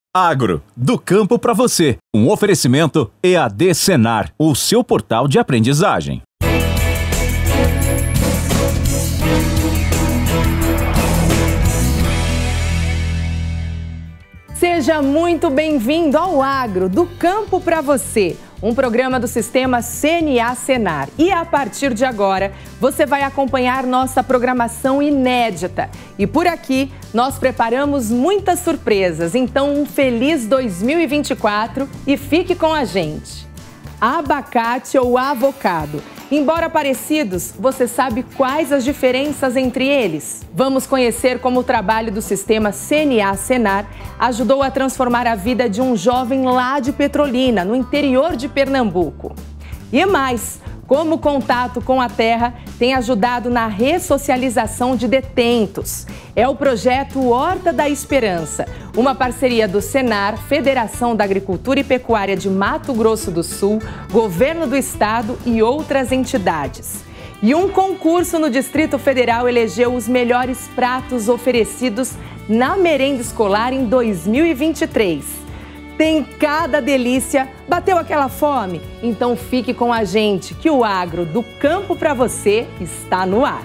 Agro, do campo para você. Um oferecimento EAD Senar, o seu portal de aprendizagem. Seja muito bem-vindo ao Agro, do campo para você. Um programa do sistema CNA Senar. E a partir de agora, você vai acompanhar nossa programação inédita. E por aqui, nós preparamos muitas surpresas. Então, um feliz 2024 e fique com a gente. Abacate ou avocado? Embora parecidos, você sabe quais as diferenças entre eles? Vamos conhecer como o trabalho do sistema CNA Senar ajudou a transformar a vida de um jovem lá de Petrolina, no interior de Pernambuco. E mais, como o contato com a terra tem ajudado na ressocialização de detentos. É o projeto Horta da Esperança, uma parceria do Senar, Federação da Agricultura e Pecuária de Mato Grosso do Sul, Governo do Estado e outras entidades. E um concurso no Distrito Federal elegeu os melhores pratos oferecidos na merenda escolar em 2023. Tem cada delícia. Bateu aquela fome? Então fique com a gente, que o Agro, do campo para você, está no ar.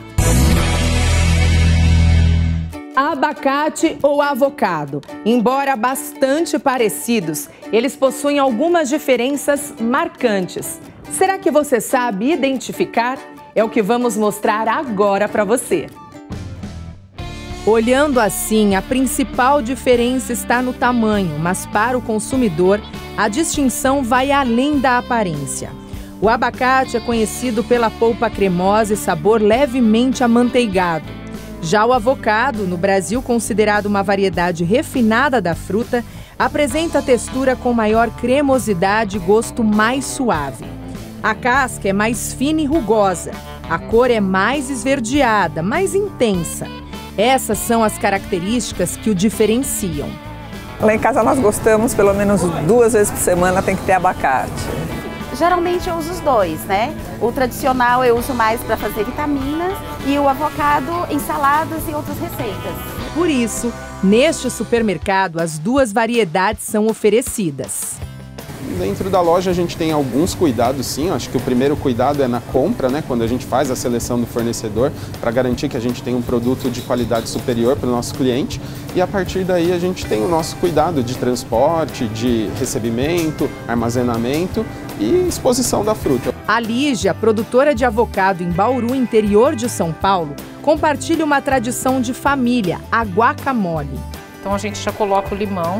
Abacate ou avocado? Embora bastante parecidos, eles possuem algumas diferenças marcantes. Será que você sabe identificar? É o que vamos mostrar agora para você. Olhando assim, a principal diferença está no tamanho, mas para o consumidor, a distinção vai além da aparência. O abacate é conhecido pela polpa cremosa e sabor levemente amanteigado. Já o avocado, no Brasil considerado uma variedade refinada da fruta, apresenta textura com maior cremosidade e gosto mais suave. A casca é mais fina e rugosa, a cor é mais esverdeada, mais intensa. Essas são as características que o diferenciam. Lá em casa nós gostamos, pelo menos 2 vezes por semana tem que ter abacate. Geralmente eu uso os dois, né? O tradicional eu uso mais para fazer vitaminas e o avocado em saladas e outras receitas. Por isso, neste supermercado, as duas variedades são oferecidas. Dentro da loja a gente tem alguns cuidados, sim. Acho que o primeiro cuidado é na compra, né? Quando a gente faz a seleção do fornecedor, para garantir que a gente tem um produto de qualidade superior para o nosso cliente. E a partir daí a gente tem o nosso cuidado de transporte, de recebimento, armazenamento e exposição da fruta. A Lígia, produtora de avocado em Bauru, interior de São Paulo, compartilha uma tradição de família, a guacamole. Então a gente já coloca o limão,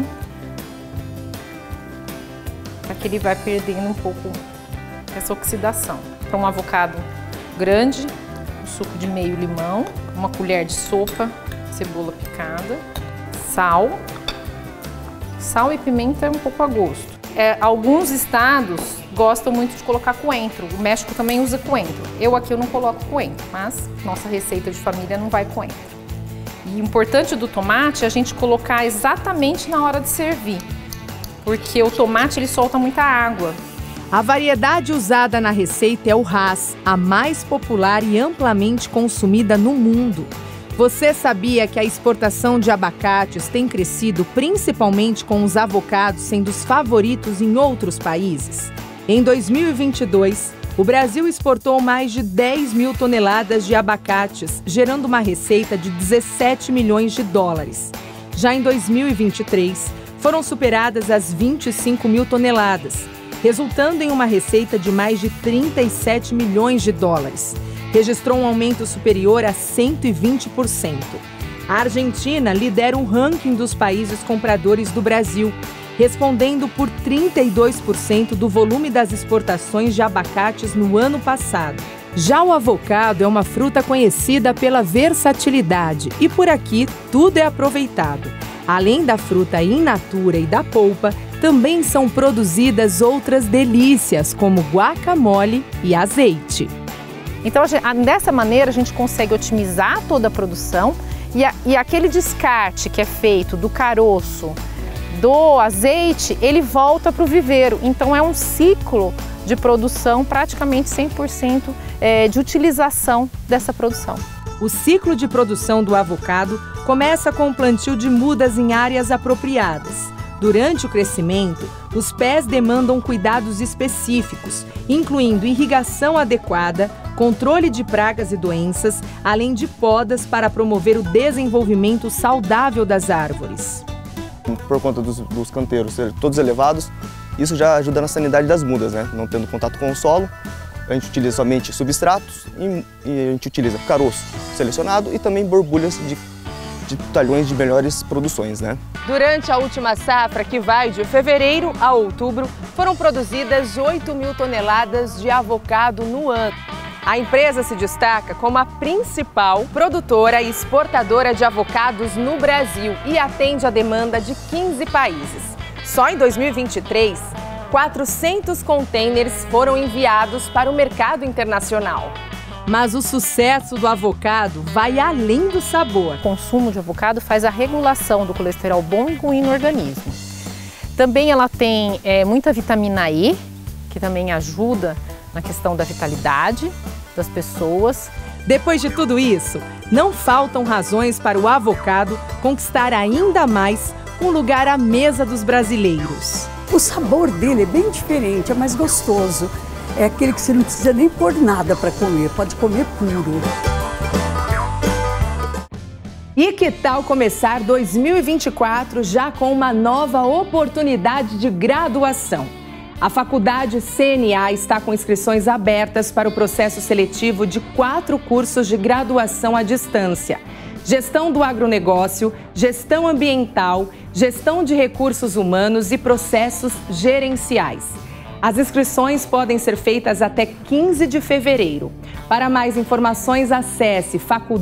para que ele vai perdendo um pouco essa oxidação. Para um avocado grande, um suco de meio limão, uma colher de sopa, cebola picada, sal e pimenta um pouco a gosto. Alguns estados gostam muito de colocar coentro, o México também usa coentro. Eu aqui não coloco coentro, mas nossa receita de família não vai coentro. E o importante do tomate é a gente colocar exatamente na hora de servir, porque o tomate ele solta muita água. A variedade usada na receita é o Hass, a mais popular e amplamente consumida no mundo. Você sabia que a exportação de abacates tem crescido principalmente com os avocados sendo os favoritos em outros países? Em 2022, o Brasil exportou mais de 10 mil toneladas de abacates, gerando uma receita de 17 milhões de dólares. Já em 2023, foram superadas as 25 mil toneladas, resultando em uma receita de mais de 37 milhões de dólares. Registrou um aumento superior a 120%. A Argentina lidera o ranking dos países compradores do Brasil, respondendo por 32% do volume das exportações de abacates no ano passado. Já o avocado é uma fruta conhecida pela versatilidade e por aqui tudo é aproveitado. Além da fruta in natura e da polpa, também são produzidas outras delícias, como guacamole e azeite. Então, dessa maneira, a gente consegue otimizar toda a produção e aquele descarte que é feito do caroço, do azeite, ele volta para o viveiro. Então, é um ciclo de produção praticamente 100% de utilização dessa produção. O ciclo de produção do avocado começa com o plantio de mudas em áreas apropriadas. Durante o crescimento, os pés demandam cuidados específicos, incluindo irrigação adequada, controle de pragas e doenças, além de podas para promover o desenvolvimento saudável das árvores. Por conta dos canteiros serem todos elevados, isso já ajuda na sanidade das mudas, né? Não tendo contato com o solo, a gente utiliza somente substratos e a gente utiliza caroço selecionado e também borbulhas de talhões de melhores produções, né? Durante a última safra, que vai de fevereiro a outubro, foram produzidas 8.000 toneladas de avocado no ano. A empresa se destaca como a principal produtora e exportadora de avocados no Brasil e atende a demanda de 15 países. Só em 2023, 400 containers foram enviados para o mercado internacional. Mas o sucesso do avocado vai além do sabor. O consumo de avocado faz a regulação do colesterol bom e ruim no organismo. Também ela tem muita vitamina E, que também ajuda na questão da vitalidade das pessoas. Depois de tudo isso, não faltam razões para o avocado conquistar ainda mais um lugar à mesa dos brasileiros. O sabor dele é bem diferente, é mais gostoso. É aquele que você não precisa nem pôr nada para comer, pode comer puro. E que tal começar 2024 já com uma nova oportunidade de graduação? A Faculdade CNA está com inscrições abertas para o processo seletivo de 4 cursos de graduação à distância: Gestão do Agronegócio, Gestão Ambiental, Gestão de Recursos Humanos e Processos Gerenciais. As inscrições podem ser feitas até 15 de fevereiro. Para mais informações, acesse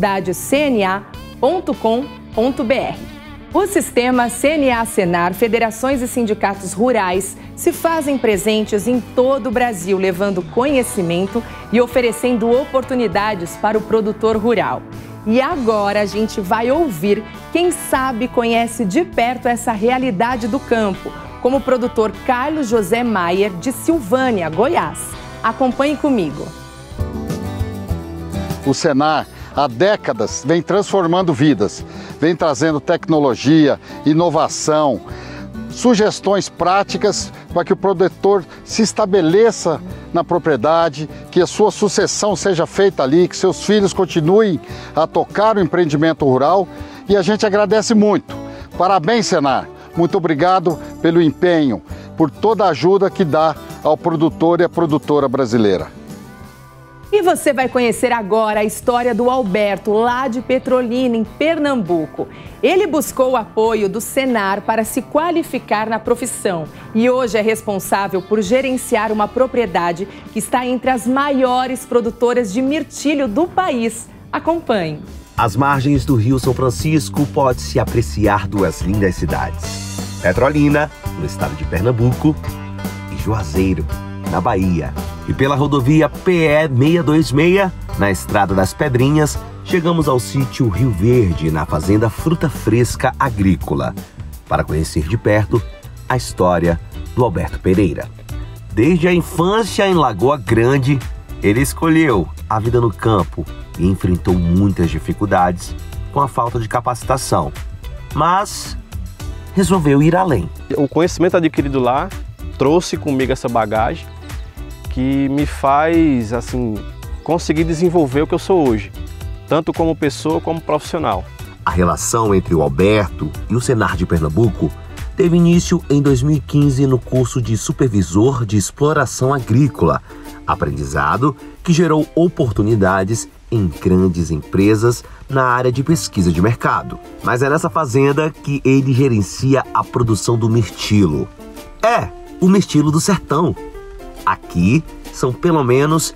faculdadecna.com.br. O sistema CNA-Senar, federações e sindicatos rurais se fazem presentes em todo o Brasil, levando conhecimento e oferecendo oportunidades para o produtor rural. E agora a gente vai ouvir quem sabe conhece de perto essa realidade do campo, como o produtor Carlos José Maier, de Silvânia, Goiás. Acompanhe comigo. O Senar, há décadas, vem transformando vidas, vem trazendo tecnologia, inovação, sugestões práticas para que o produtor se estabeleça na propriedade, que a sua sucessão seja feita ali, que seus filhos continuem a tocar o empreendimento rural, e a gente agradece muito. Parabéns, Senar! Muito obrigado pelo empenho, por toda a ajuda que dá ao produtor e à produtora brasileira. E você vai conhecer agora a história do Alberto, lá de Petrolina, em Pernambuco. Ele buscou o apoio do Senar para se qualificar na profissão e hoje é responsável por gerenciar uma propriedade que está entre as maiores produtoras de mirtilho do país. Acompanhe. Às margens do Rio São Francisco pode-se apreciar 2 lindas cidades: Petrolina, no estado de Pernambuco, e Juazeiro, na Bahia. E pela rodovia PE 626, na Estrada das Pedrinhas, chegamos ao sítio Rio Verde, na fazenda Fruta Fresca Agrícola, para conhecer de perto a história do Alberto Pereira. Desde a infância em Lagoa Grande, ele escolheu a vida no campo e enfrentou muitas dificuldades com a falta de capacitação, mas resolveu ir além. O conhecimento adquirido lá trouxe comigo essa bagagem que me faz conseguir desenvolver o que eu sou hoje, tanto como pessoa como profissional. A relação entre o Alberto e o Senar de Pernambuco teve início em 2015 no curso de Supervisor de Exploração Agrícola, aprendizado que gerou oportunidades em grandes empresas na área de pesquisa de mercado. Mas é nessa fazenda que ele gerencia a produção do mirtilo. O mirtilo do sertão. Aqui são pelo menos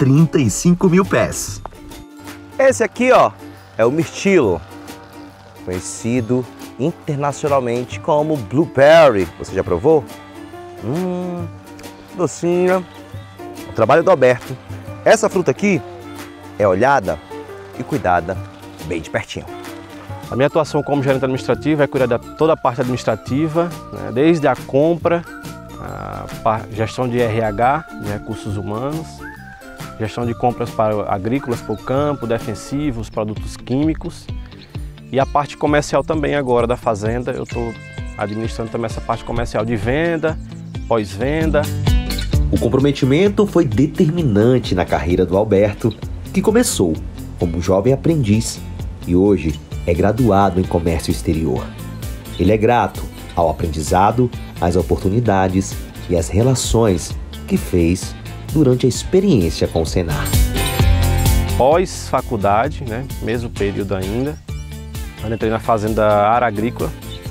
35 mil pés. Esse aqui, ó, é o mirtilo, conhecido internacionalmente como blueberry. Você já provou? Docinha. O trabalho do Alberto. Essa fruta aqui é olhada e cuidada bem de pertinho. A minha atuação como gerente administrativo é cuidar de toda a parte administrativa, né, desde a compra, a gestão de RH, de recursos humanos, gestão de compras agrícolas para o campo, defensivos, produtos químicos, e a parte comercial também agora da fazenda. Eu estou administrando também essa parte comercial de venda, pós-venda. O comprometimento foi determinante na carreira do Alberto, que começou como jovem aprendiz e hoje é graduado em comércio exterior. Ele é grato ao aprendizado, às oportunidades e às relações que fez durante a experiência com o Senar. Pós-faculdade, né, mesmo período ainda, eu entrei na fazenda Ara Agrícola.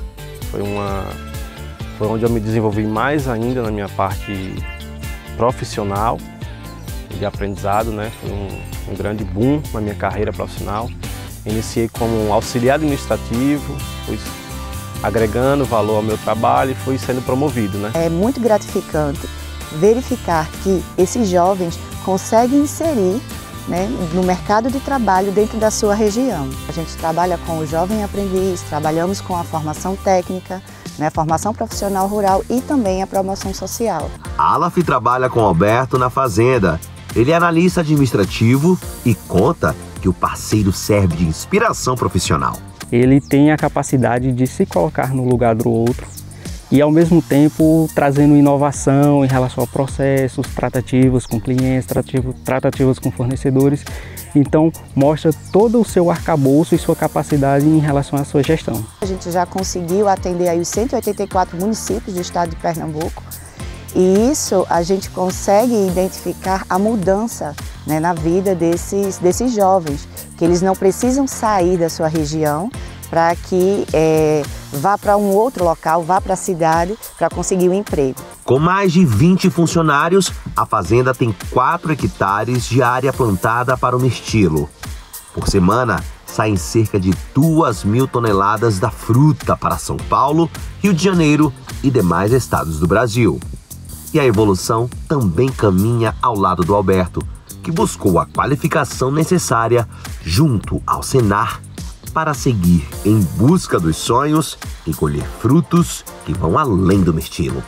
Foi onde eu me desenvolvi mais ainda na minha parte profissional, de aprendizado, né? Foi um grande boom na minha carreira profissional. Iniciei como auxiliar administrativo, fui agregando valor ao meu trabalho e fui sendo promovido, né? É muito gratificante verificar que esses jovens conseguem inserir, né, no mercado de trabalho dentro da sua região. A gente trabalha com o jovem aprendiz, trabalhamos com a formação técnica, né, formação profissional rural e também a promoção social. Alaf trabalha com Alberto na fazenda. Ele é analista administrativo e conta que o parceiro serve de inspiração profissional. Ele tem a capacidade de se colocar no lugar do outro e, ao mesmo tempo, trazendo inovação em relação a processos, tratativas com clientes, tratativas com fornecedores. Então, mostra todo o seu arcabouço e sua capacidade em relação à sua gestão. A gente já conseguiu atender aí os 184 municípios do estado de Pernambuco e isso a gente consegue identificar a mudança, né, na vida desses jovens, que eles não precisam sair da sua região para que vá para um outro local, vá para a cidade para conseguir um emprego. Com mais de 20 funcionários, a fazenda tem 4 hectares de área plantada para o mirtilo. Por semana, saem cerca de 2.000 toneladas da fruta para São Paulo, Rio de Janeiro e demais estados do Brasil. E a evolução também caminha ao lado do Alberto, que buscou a qualificação necessária junto ao Senar para seguir em busca dos sonhos e colher frutos que vão além do mirtilo.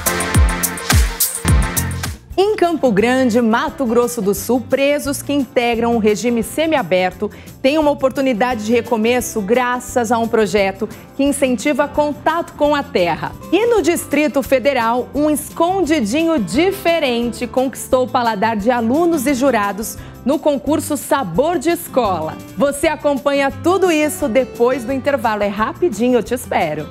Em Campo Grande, Mato Grosso do Sul, presos que integram o regime semiaberto têm uma oportunidade de recomeço graças a um projeto que incentiva contato com a terra. E no Distrito Federal, um escondidinho diferente conquistou o paladar de alunos e jurados no concurso Sabor de Escola. Você acompanha tudo isso depois do intervalo. É rapidinho, eu te espero.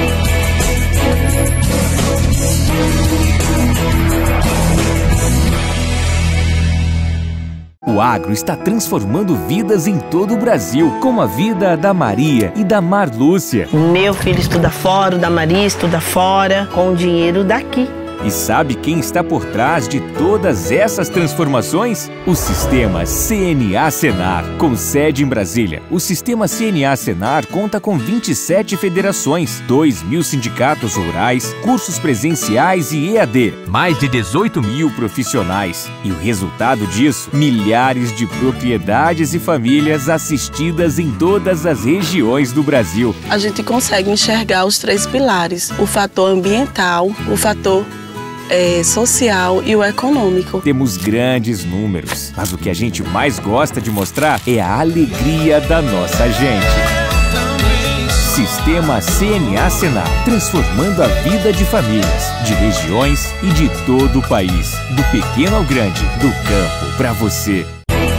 O agro está transformando vidas em todo o Brasil, como a vida da Maria e da Marlúcia. Meu filho estuda fora, o da Maria estuda fora, com o dinheiro daqui. E sabe quem está por trás de todas essas transformações? O Sistema CNA Senar, com sede em Brasília. O Sistema CNA Senar conta com 27 federações, 2.000 sindicatos rurais, cursos presenciais e EAD, mais de 18.000 profissionais. E o resultado disso, milhares de propriedades e famílias assistidas em todas as regiões do Brasil. A gente consegue enxergar os 3 pilares, o fator ambiental, o fator social e o econômico. Temos grandes números, mas o que a gente mais gosta de mostrar é a alegria da nossa gente. Sistema CNA Senar, transformando a vida de famílias, de regiões e de todo o país. Do pequeno ao grande, do campo para você.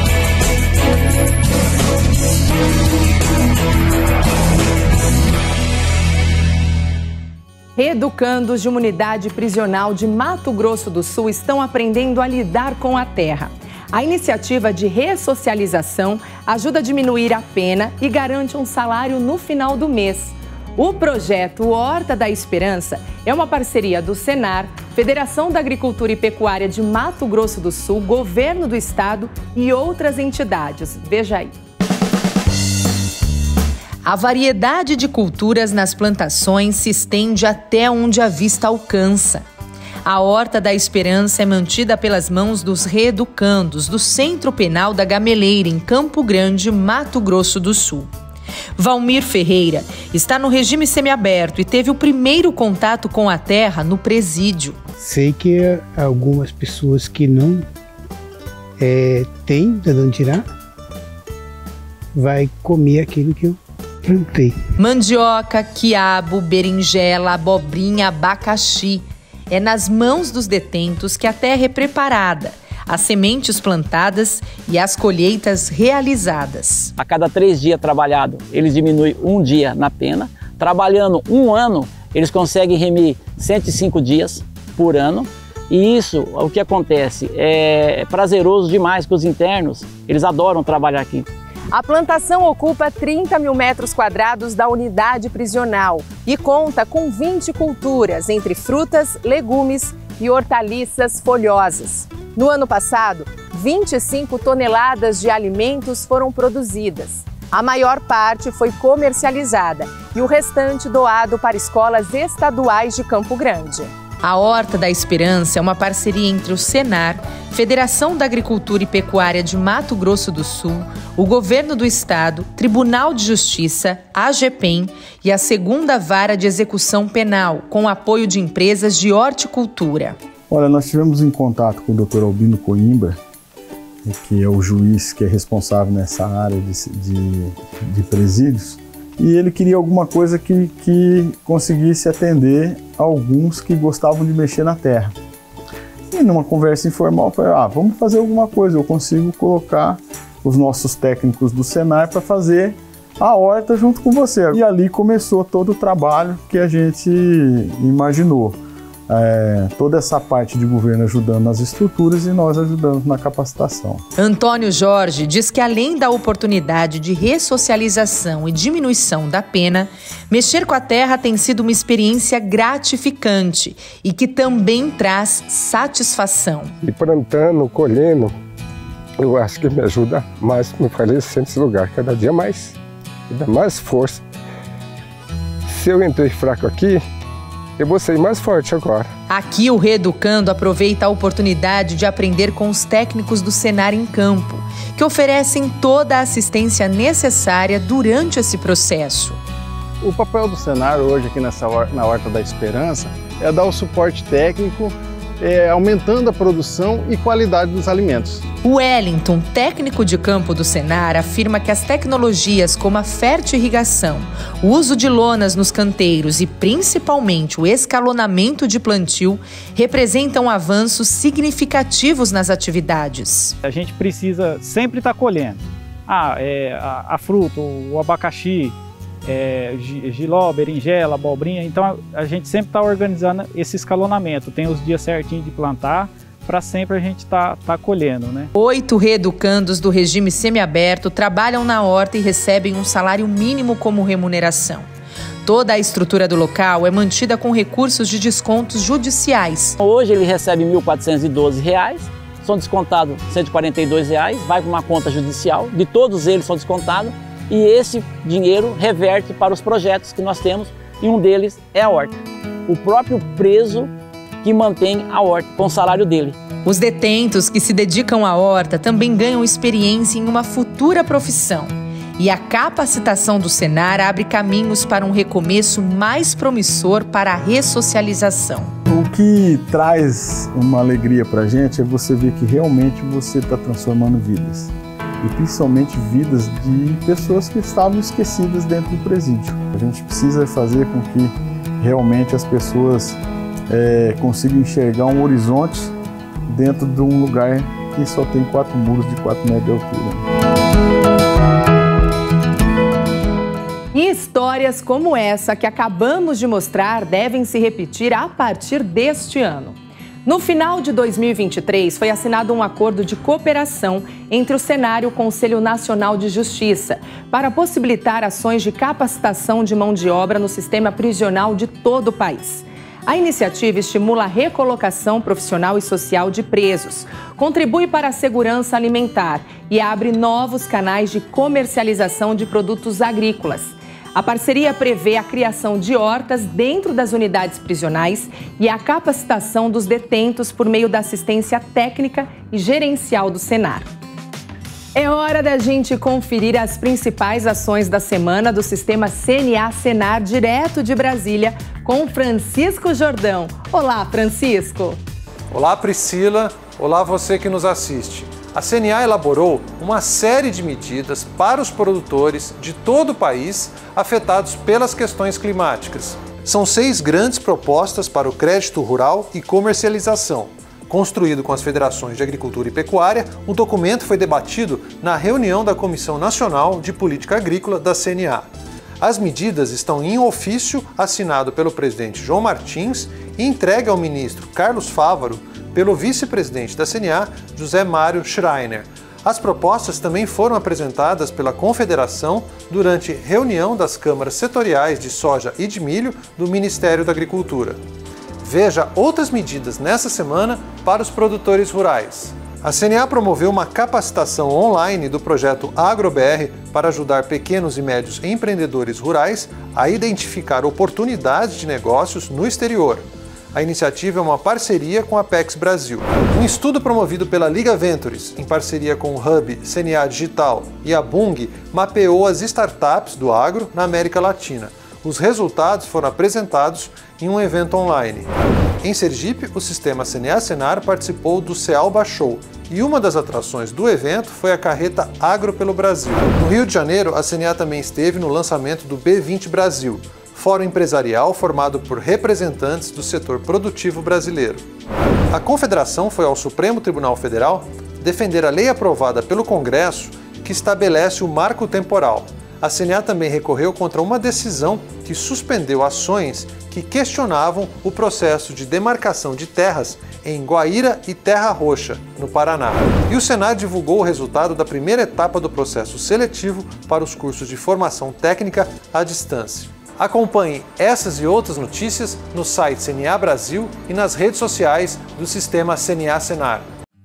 Reeducandos de uma unidade prisional de Mato Grosso do Sul estão aprendendo a lidar com a terra. A iniciativa de ressocialização ajuda a diminuir a pena e garante um salário no final do mês. O projeto Horta da Esperança é uma parceria do Senar, Federação da Agricultura e Pecuária de Mato Grosso do Sul, Governo do Estado e outras entidades. Veja aí. A variedade de culturas nas plantações se estende até onde a vista alcança. A Horta da Esperança é mantida pelas mãos dos reeducandos do Centro Penal da Gameleira, em Campo Grande, Mato Grosso do Sul. Valmir Ferreira está no regime semiaberto e teve o primeiro contato com a terra no presídio. Sei que algumas pessoas que não têm de onde tirar vai comer aquilo que plantei. Mandioca, quiabo, berinjela, abobrinha, abacaxi. É nas mãos dos detentos que a terra é preparada, as sementes plantadas e as colheitas realizadas. A cada 3 dias trabalhados, eles diminuem 1 dia na pena. Trabalhando 1 ano, eles conseguem remir 105 dias por ano. E isso, o que acontece, é prazeroso demais para os internos, eles adoram trabalhar aqui. A plantação ocupa 30 mil metros quadrados da unidade prisional e conta com 20 culturas, entre frutas, legumes e hortaliças folhosas. No ano passado, 25 toneladas de alimentos foram produzidas. A maior parte foi comercializada e o restante doado para escolas estaduais de Campo Grande. A Horta da Esperança é uma parceria entre o Senar, Federação da Agricultura e Pecuária de Mato Grosso do Sul, o Governo do Estado, Tribunal de Justiça, a AGPEN e a 2ª Vara de Execução Penal, com apoio de empresas de horticultura. Olha, nós tivemos em contato com o Dr. Albino Coimbra, que é o juiz que é responsável nessa área de presídios, e ele queria alguma coisa que conseguisse atender alguns que gostavam de mexer na terra. E numa conversa informal, eu falei, vamos fazer alguma coisa, eu consigo colocar os nossos técnicos do Senar para fazer a horta junto com você. E ali começou todo o trabalho que a gente imaginou. Toda essa parte de governo ajudando nas estruturas e nós ajudando na capacitação. Antônio Jorge diz que além da oportunidade de ressocialização e diminuição da pena, mexer com a terra tem sido uma experiência gratificante e que também traz satisfação. E plantando, colhendo, eu acho que me ajuda mais a me fortalecer nesse lugar, cada dia mais, e dá mais força. Se eu entrei fraco aqui, eu vou ser mais forte agora. Aqui o Reeducando aproveita a oportunidade de aprender com os técnicos do Senar em campo, que oferecem toda a assistência necessária durante esse processo. O papel do Senar hoje aqui na Horta da Esperança é dar o suporte técnico, aumentando a produção e qualidade dos alimentos. O Wellington, técnico de campo do Senar, afirma que as tecnologias como a fertirrigação, o uso de lonas nos canteiros e principalmente o escalonamento de plantio representam avanços significativos nas atividades. A gente precisa sempre estar colhendo a fruta, o abacaxi, giló, berinjela, abobrinha. Então a gente sempre está organizando esse escalonamento, tem os dias certinhos de plantar, para sempre a gente tá colhendo, né? 8 reeducandos do regime semiaberto trabalham na horta e recebem um salário mínimo como remuneração. Toda a estrutura do local é mantida com recursos de descontos judiciais. Hoje ele recebe R$ 1.412, são descontados R$ 142, vai para uma conta judicial, de todos eles são descontados, e esse dinheiro reverte para os projetos que nós temos, e um deles é a horta. O próprio preso que mantém a horta com o salário dele. Os detentos que se dedicam à horta também ganham experiência em uma futura profissão. E a capacitação do Senar abre caminhos para um recomeço mais promissor para a ressocialização. O que traz uma alegria para a gente é você ver que realmente você está transformando vidas. E principalmente vidas de pessoas que estavam esquecidas dentro do presídio. A gente precisa fazer com que realmente as pessoas consigam enxergar um horizonte dentro de um lugar que só tem 4 muros de 4 metros de altura. E histórias como essa que acabamos de mostrar devem se repetir a partir deste ano. No final de 2023, foi assinado um acordo de cooperação entre o Senar e o Conselho Nacional de Justiça para possibilitar ações de capacitação de mão de obra no sistema prisional de todo o país. A iniciativa estimula a recolocação profissional e social de presos, contribui para a segurança alimentar e abre novos canais de comercialização de produtos agrícolas. A parceria prevê a criação de hortas dentro das unidades prisionais e a capacitação dos detentos por meio da assistência técnica e gerencial do Senar. É hora da gente conferir as principais ações da semana do sistema CNA-Senar direto de Brasília com Francisco Jordão. Olá, Francisco! Olá, Priscila! Olá, você que nos assiste. A CNA elaborou uma série de medidas para os produtores de todo o país afetados pelas questões climáticas. São 6 grandes propostas para o crédito rural e comercialização. Construído com as federações de agricultura e pecuária, o documento foi debatido na reunião da Comissão Nacional de Política Agrícola da CNA. As medidas estão em ofício assinado pelo presidente João Martins e entregue ao ministro Carlos Fávaro pelo vice-presidente da CNA, José Mário Schreiner. As propostas também foram apresentadas pela Confederação durante reunião das câmaras setoriais de soja e de milho do Ministério da Agricultura. Veja outras medidas nessa semana para os produtores rurais. A CNA promoveu uma capacitação online do projeto AgroBR para ajudar pequenos e médios empreendedores rurais a identificar oportunidades de negócios no exterior. A iniciativa é uma parceria com a Apex Brasil. Um estudo promovido pela Liga Ventures, em parceria com o Hub CNA Digital e a Bung, mapeou as startups do agro na América Latina. Os resultados foram apresentados em um evento online. Em Sergipe, o sistema CNA Senar participou do Cealba Show e uma das atrações do evento foi a carreta Agro pelo Brasil. No Rio de Janeiro, a CNA também esteve no lançamento do B20 Brasil, fórum empresarial formado por representantes do setor produtivo brasileiro. A Confederação foi ao Supremo Tribunal Federal defender a lei aprovada pelo Congresso que estabelece o marco temporal. A CNA também recorreu contra uma decisão que suspendeu ações que questionavam o processo de demarcação de terras em Guaíra e Terra Roxa, no Paraná. E o Senar divulgou o resultado da primeira etapa do processo seletivo para os cursos de formação técnica à distância. Acompanhe essas e outras notícias no site CNA Brasil e nas redes sociais do Sistema CNA Senar.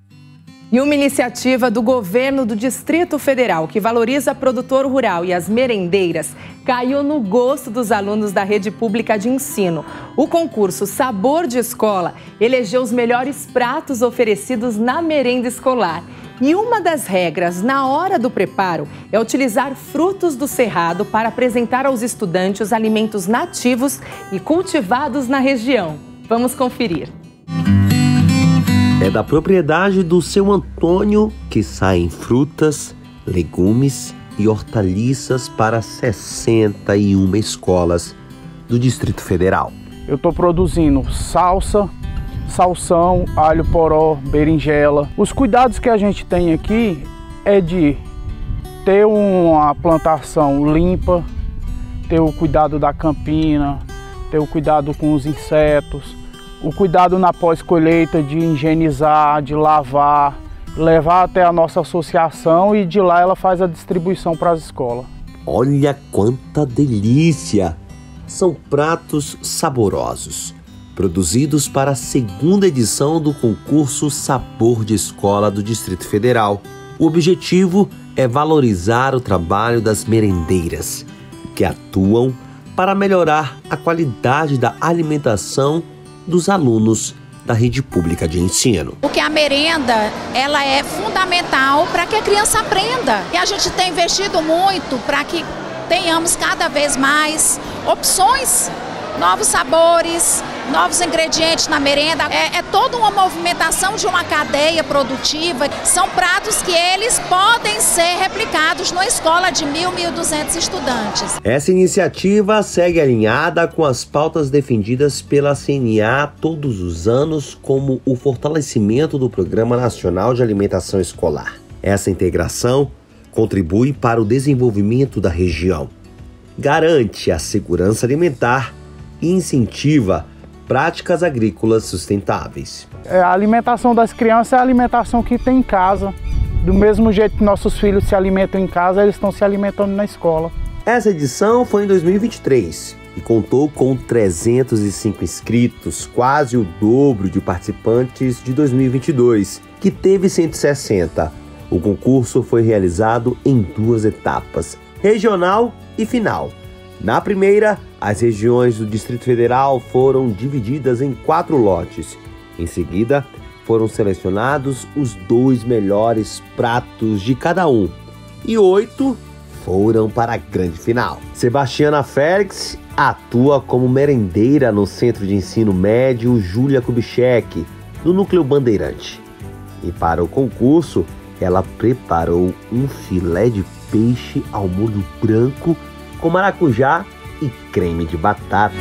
E uma iniciativa do governo do Distrito Federal que valoriza o produtor rural e as merendeiras caiu no gosto dos alunos da rede pública de ensino. O concurso Sabor de Escola elegeu os melhores pratos oferecidos na merenda escolar. E uma das regras na hora do preparo é utilizar frutos do cerrado para apresentar aos estudantes os alimentos nativos e cultivados na região. Vamos conferir. É da propriedade do seu Antônio que saem frutas, legumes e hortaliças para 61 escolas do Distrito Federal. Eu estou produzindo salsa, salsão, alho poró, berinjela. Os cuidados que a gente tem aqui é de ter uma plantação limpa, ter o cuidado da campina, ter o cuidado com os insetos, o cuidado na pós-colheita de higienizar, de lavar, levar até a nossa associação e de lá ela faz a distribuição para as escolas. Olha quanta delícia! São pratos saborosos, produzidos para a segunda edição do concurso Sabor de Escola do Distrito Federal. O objetivo é valorizar o trabalho das merendeiras, que atuam para melhorar a qualidade da alimentação dos alunos da rede pública de ensino. Porque a merenda, ela é fundamental para que a criança aprenda. E a gente tem investido muito para que tenhamos cada vez mais opções, novos sabores, novos ingredientes na merenda. É toda uma movimentação de uma cadeia produtiva. São pratos que eles podem ser replicados numa escola de 1.200 estudantes. Essa iniciativa segue alinhada com as pautas defendidas pela CNA todos os anos, como o fortalecimento do Programa Nacional de Alimentação Escolar. Essa integração contribui para o desenvolvimento da região, garante a segurança alimentar e incentiva práticas agrícolas sustentáveis. A alimentação das crianças é a alimentação que tem em casa. Do mesmo jeito que nossos filhos se alimentam em casa, eles estão se alimentando na escola. Essa edição foi em 2023 e contou com 305 inscritos, quase o dobro de participantes de 2022, que teve 160. O concurso foi realizado em 2 etapas, regional e final. Na primeira, as regiões do Distrito Federal foram divididas em 4 lotes. Em seguida, foram selecionados os 2 melhores pratos de cada um. E 8 foram para a grande final. Sebastiana Félix atua como merendeira no Centro de Ensino Médio Júlia Kubitschek, no Núcleo Bandeirante. E para o concurso, ela preparou um filé de peixe ao molho branco com maracujá e creme de batata.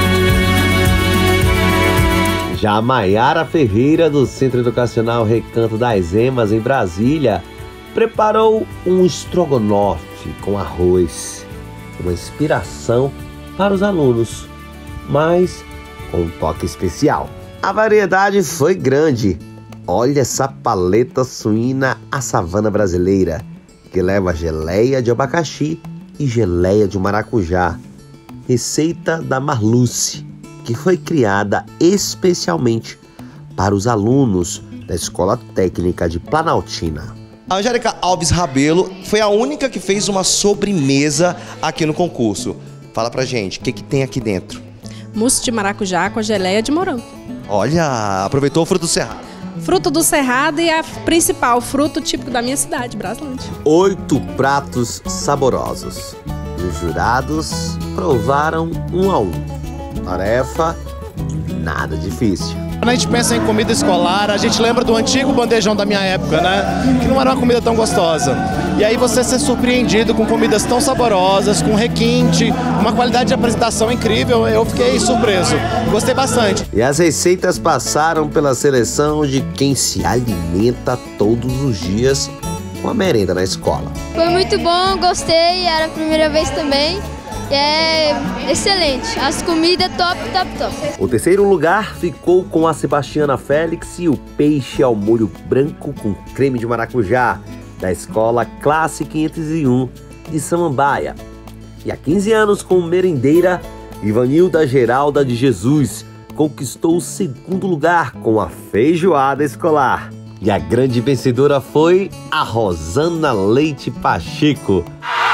Já a Maiara Ferreira, do Centro Educacional Recanto das Emas, em Brasília, preparou um estrogonofe com arroz, uma inspiração para os alunos, mas com um toque especial. A variedade foi grande. Olha essa paleta suína à savana brasileira, que leva geleia de abacaxi e geleia de maracujá. Receita da Marluce, que foi criada especialmente para os alunos da Escola Técnica de Planaltina. A Angélica Alves Rabelo foi a única que fez uma sobremesa aqui no concurso. Fala pra gente, o que tem aqui dentro? Mousse de maracujá com geleia de morango. Olha, aproveitou o fruto do cerrado. Fruto do cerrado e a principal, fruto típico da minha cidade, Braslândia. 8 pratos saborosos. E os jurados provaram um a um. Tarefa nada difícil. Quando a gente pensa em comida escolar, a gente lembra do antigo bandejão da minha época, né? Que não era uma comida tão gostosa. E aí você ser surpreendido com comidas tão saborosas, com requinte, uma qualidade de apresentação incrível, eu fiquei surpreso. Gostei bastante. E as receitas passaram pela seleção de quem se alimenta todos os dias com a merenda na escola. Foi muito bom, gostei, era a primeira vez também. É excelente, as comidas top. O terceiro lugar ficou com a Sebastiana Félix e o peixe ao molho branco com creme de maracujá, da Escola Classe 501 de Samambaia. E há 15 anos, com merendeira, Ivanilda Geralda de Jesus conquistou o segundo lugar com a feijoada escolar. E a grande vencedora foi a Rosana Leite Pacheco,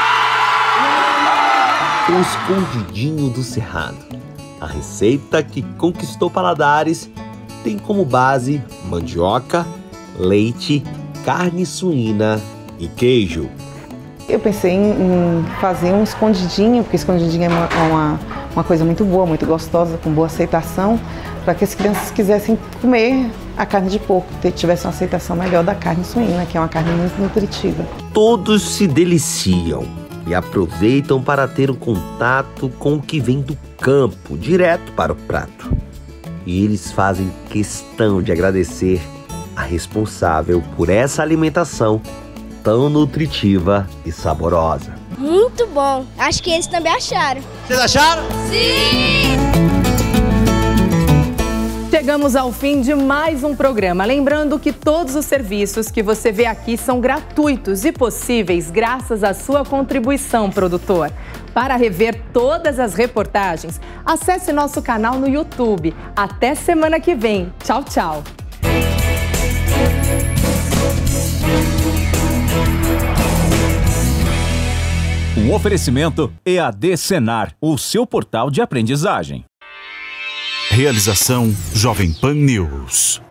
o escondidinho do Cerrado. A receita que conquistou paladares tem como base mandioca, leite, carne suína e queijo. Eu pensei em fazer um escondidinho, porque escondidinho é uma coisa muito boa, muito gostosa, com boa aceitação, para que as crianças quisessem comer a carne de porco, tivesse uma aceitação melhor da carne suína, que é uma carne muito nutritiva. Todos se deliciam e aproveitam para ter um contato com o que vem do campo, direto para o prato. E eles fazem questão de agradecer a responsável por essa alimentação tão nutritiva e saborosa. Muito bom, acho que eles também acharam. Vocês acharam? Sim! Chegamos ao fim de mais um programa. Lembrando que todos os serviços que você vê aqui são gratuitos e possíveis graças à sua contribuição, produtor. Para rever todas as reportagens, acesse nosso canal no YouTube. Até semana que vem. Tchau, tchau. Um oferecimento EAD Senar, o seu portal de aprendizagem. Realização Jovem Pan News.